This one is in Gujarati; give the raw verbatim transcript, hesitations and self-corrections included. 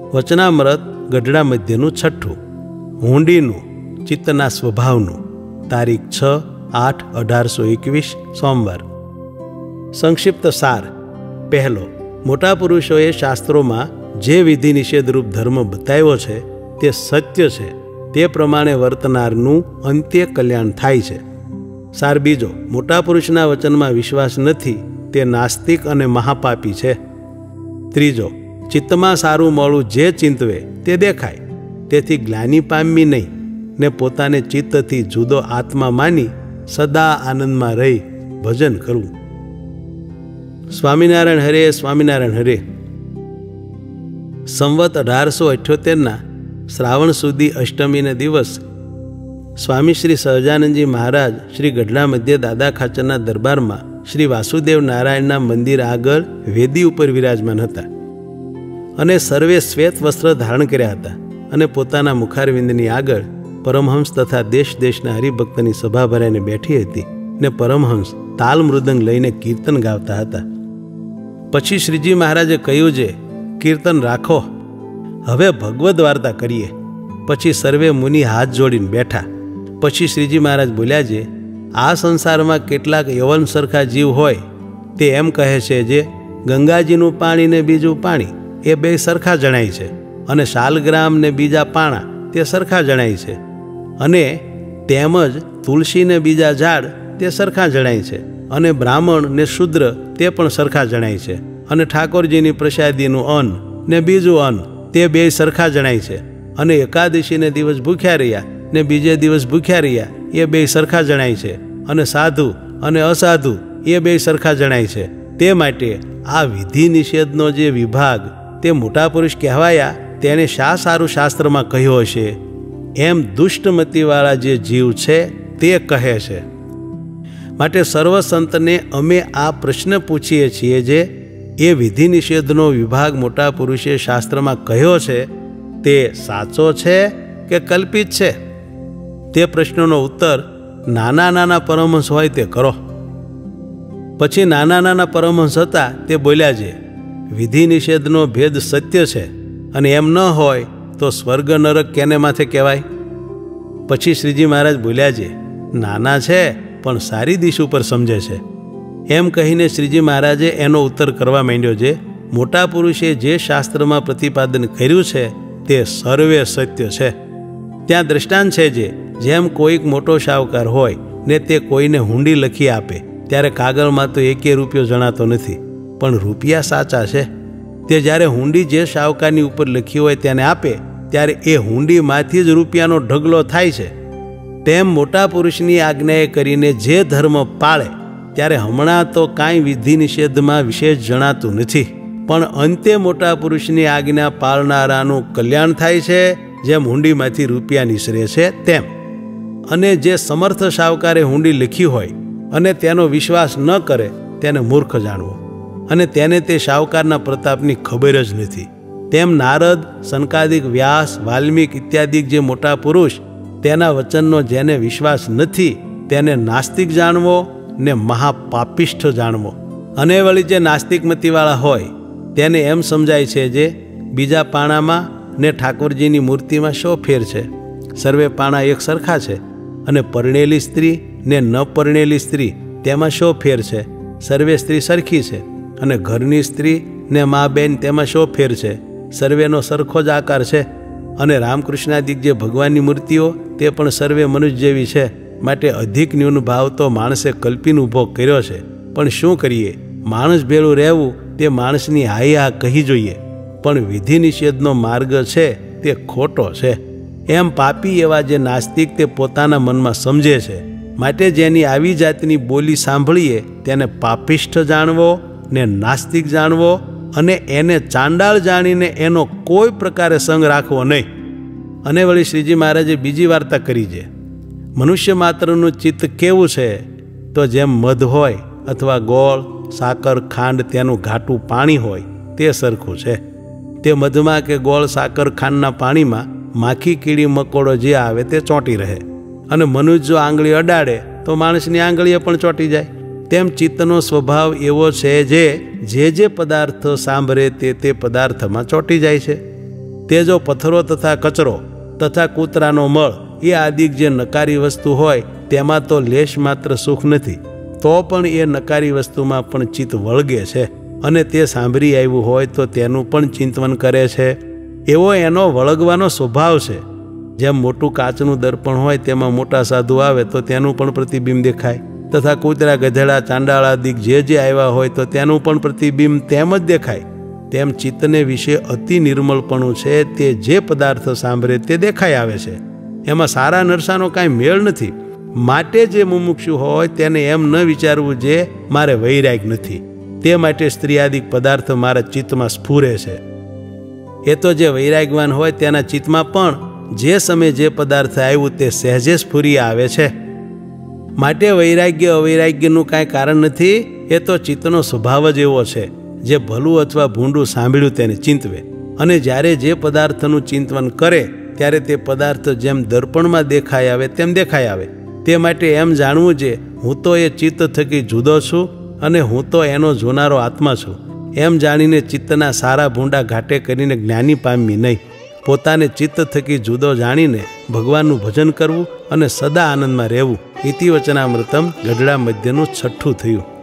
વચનામૃત ગઢડા મધ્યનું છઠ્ઠું, હુંડીનું ચિત્તના સ્વભાવનું, તારીખ છ આઠ અઢારસો એકવીસ સોમવાર. સંક્ષિપ્ત સાર. પહેલો, મોટા પુરુષોએ શાસ્ત્રોમાં જે વિધિ નિષેધરૂપ ધર્મ બતાવ્યો છે તે સત્ય છે, તે પ્રમાણે વર્તનારનું અંત્ય કલ્યાણ થાય છે. સાર બીજો, મોટા પુરુષના વચનમાં વિશ્વાસ નથી તે નાસ્તિક અને મહાપાપી છે. ત્રીજો, ચિત્તમાં સારું મોડું જે ચિંતવે તે દેખાય, તેથી ગ્લાનિ પામવી નહીં ને પોતાને ચિત્તથી જુદો આત્મા માની સદા આનંદમાં રહી ભજન કરવું. સ્વામિનારાયણ હરે, સ્વામિનારાયણ હરે. સંવત અઢારસો અઠ્યોતેરના શ્રાવણ સુધી અષ્ટમીને દિવસ સ્વામી શ્રી સહજાનંદજી મહારાજ શ્રી ગઢડા મધ્ય દાદા ખાચરના દરબારમાં શ્રી વાસુદેવ નારાયણના મંદિર આગળ વેદી ઉપર વિરાજમાન હતા અને સર્વે શ્વેત વસ્ત્ર ધારણ કર્યા હતા અને પોતાના મુખારવિંદની આગળ પરમહંસ તથા દેશ દેશના હરિભક્તની સભા ભરાઈને બેઠી હતી ને પરમહંસ તાલ મૃદંગ લઈને કીર્તન ગાતા હતા. પછી શ્રીજી મહારાજે કહ્યું છે, કીર્તન રાખો, હવે ભગવદ વાર્તા કરીએ. પછી સર્વે મુનિ હાથ જોડીને બેઠા. પછી શ્રીજી મહારાજ બોલ્યા છે, આ સંસારમાં કેટલાક યવન સરખા જીવ હોય તે એમ કહે છે જે ગંગાજીનું પાણી ને બીજું પાણી એ બે સરખા જણાય છે, અને શાલગ્રામ ને બીજા પાણા તે સરખા જણાય છે, અને તેમજ તુલસી ને બીજા ઝાડ તે સરખા જણાય છે, અને બ્રાહ્મણ ને શૂદ્ર તે પણ સરખા જણાય છે, અને ઠાકોરજીની પ્રસાદીનું અન્ન ને બીજું અન્ન તે બે સરખા જણાય છે, અને એકાદશીને દિવસ ભૂખ્યા રહ્યા ને બીજે દિવસ ભૂખ્યા રહ્યા એ બે સરખા જણાય છે, અને સાધુ અને અસાધુ એ બે સરખા જણાય છે. તે માટે આ વિધિ નિષેધનો જે વિભાગ તે મોટા પુરુષ કહેવાયા તેને શા સારું શાસ્ત્રમાં કહ્યું હશે, એમ દુષ્ટમતીવાળા જે જીવ છે તે કહે છે. માટે સર્વ સંતને અમે આ પ્રશ્ન પૂછીએ છીએ જે એ વિધિ નિષેધનો વિભાગ મોટા પુરુષે શાસ્ત્રમાં કહ્યો છે તે સાચો છે કે કલ્પિત છે? તે પ્રશ્નનો ઉત્તર નાના નાના પરમહંસ હોય તે કરો. પછી નાના નાના પરમહંસ હતા તે બોલ્યા છે, વિધિ નિષેધનો ભેદ સત્ય છે, અને એમ ન હોય તો સ્વર્ગ નરક કેને માથે કહેવાય? પછી શ્રીજી મહારાજ બોલ્યા છે, નાના છે પણ સારી દિશ ઉપર સમજે છે. એમ કહીને શ્રીજી મહારાજે એનો ઉત્તર કરવા માંડ્યો છે, મોટા પુરુષે જે શાસ્ત્રમાં પ્રતિપાદન કર્યું છે તે સર્વે સત્ય છે. ત્યાં દ્રષ્ટાંત છે જે જેમ કોઈક મોટો શાહુકાર હોય ને તે કોઈને હુંડી લખી આપે ત્યારે કાગળમાં તો એકે રૂપિયો જણાતો નથી, પણ રૂપિયા સાચા છે. તે જ્યારે હુંડી જે શાહુકારની ઉપર લખી હોય તેને આપે ત્યારે એ હુંડીમાંથી જ રૂપિયાનો ઢગલો થાય છે. તેમ મોટા પુરુષની આજ્ઞાએ કરીને જે ધર્મ પાળે ત્યારે હમણાં તો કાંઈ વિધિ નિષેધમાં વિશેષ જણાતું નથી, પણ અંતે મોટા પુરુષની આજ્ઞા પાળનારાનું કલ્યાણ થાય છે, જેમ હુંડીમાંથી રૂપિયા નિસરે છે તેમ. અને જે સમર્થ શાહુકારે હુંડી લખી હોય અને તેનો વિશ્વાસ ન કરે તેને મૂર્ખ જાણવો, અને તેને તે શાહુકારના પ્રતાપની ખબર જ નથી. તેમ નારદ, સનકાદિક, વ્યાસ, વાલ્મીક ઇત્યાદિક જે મોટા પુરુષ તેના વચનનો જેને વિશ્વાસ નથી તેને નાસ્તિક જાણવો ને મહાપાપિષ્ઠ જાણવો. અને વળી જે નાસ્તિકમતીવાળા હોય તેને એમ સમજાય છે જે બીજા પાણામાં ને ઠાકોરજીની મૂર્તિમાં શો ફેર છે? સર્વે પાણા એક સરખા છે. અને પરણેલી સ્ત્રી ને ન પરણેલી સ્ત્રી તેમાં શો ફેર છે? સર્વે સ્ત્રી સરખી છે. અને ઘરની સ્ત્રી ને મા બેન તેમાં શો ફેર છે? સર્વેનો સરખો જ આકાર છે. અને રામકૃષ્ણાદિક જે ભગવાનની મૂર્તિઓ તે પણ સર્વે મનુષ્ય જેવી છે. માટે અધિક ન્યૂન ભાવ તો માણસે કલ્પીને ઊભો કર્યો છે. પણ શું કરીએ, માણસ ભેળું રહેવું તે માણસની હાઈ હા કહી જોઈએ, પણ વિધિ નિષેધનો માર્ગ છે તે ખોટો છે. એમ પાપી એવા જે નાસ્તિક તે પોતાના મનમાં સમજે છે. માટે જેની આવી જાતની બોલી સાંભળીએ તેને પાપિષ્ઠ જાણવો ને નાસ્તિક જાણવો, અને એને ચાંડાળ જાણીને એનો કોઈ પ્રકારે સંગ રાખવો નહીં. અને વળી શ્રીજી મહારાજે બીજી વાર્તા કરી છે, મનુષ્ય માત્રનું ચિત્ત કેવું છે તો જેમ મધ હોય અથવા ગોળ, સાકર, ખાંડ તેનું ઘાટું પાણી હોય તે સરખું છે. તે મધમાં કે ગોળ, સાકર, ખાંડના પાણીમાં માખી, કીડી, મકોડો જે આવે તે ચોંટી રહે, અને મનુષ્ય જો આંગળી અડાડે તો માણસની આંગળીએ પણ ચોંટી જાય. તેમ ચિત્તનો સ્વભાવ એવો છે જે જે જે પદાર્થ સાંભળે તે તે પદાર્થમાં ચોંટી જાય છે. તે જો પથ્થરો તથા કચરો તથા કૂતરાનો મળ એ આદિક જે નકારી વસ્તુ હોય તેમાં તો લેશ માત્ર સુખ નથી, તો પણ એ નકારી વસ્તુમાં પણ ચિત્ત વળગે છે અને તે સાંભળી આવ્યું હોય તો તેનું પણ ચિંતન કરે છે. એવો એનો વળગવાનો સ્વભાવ છે. જેમ મોટું કાચનું દર્પણ હોય તેમાં મોટા સાધુ આવે તો તેનું પણ પ્રતિબિંબ દેખાય, તથા કૂતરા ગધેડા ચાંડાળાદિક જે જે આવ્યા હોય તો તેનું પણ પ્રતિબિંબ તેમ જ દેખાય. તેમ ચિત્તને વિશે અતિ નિર્મળપણું છે. તે જે પદાર્થ સાંભળે તે દેખાઈ આવે છે. એમાં સારા નરસાનો કાંઈ મેળ નથી. માટે જે મુમુક્ષુ હોય તેને એમ ન વિચારવું જે મારે વૈરાગ નથી, તે માટે સ્ત્રીયાદિક પદાર્થ મારા ચિત્તમાં સ્ફુરે છે. એ તો જે વૈરાગવાન હોય તેના ચિત્તમાં પણ જે સમયે જે પદાર્થ આવ્યું તે સહેજે સ્ફુરી આવે છે. માટે વૈરાગ્ય અવૈરાગ્યનું કાંઈ કારણ નથી. એ તો ચિત્તનો સ્વભાવ જ એવો છે. જે ભલું અથવા ભૂંડું સાંભળ્યું તેને ચિંતવે, અને જ્યારે જે પદાર્થનું ચિંતન કરે ત્યારે તે પદાર્થ જેમ દર્પણમાં દેખાઈ આવે તેમ દેખાઈ આવે. તે માટે એમ જાણવું છે હું તો એ ચિત્ત થકી જુદો છું અને હું તો એનો જોનારો આત્મા છું. એમ જાણીને ચિત્તના સારા ભૂંડા ઘાટે કરીને જ્ઞાની પામી નહીં. પોતાને ચિત્ત થકી જુદો જાણીને ભગવાનનું ભજન કરવું અને સદા આનંદમાં રહેવું. ઇતિ વચનામૃતમ ગઢડા મધ્યનું છઠ્ઠું થયું.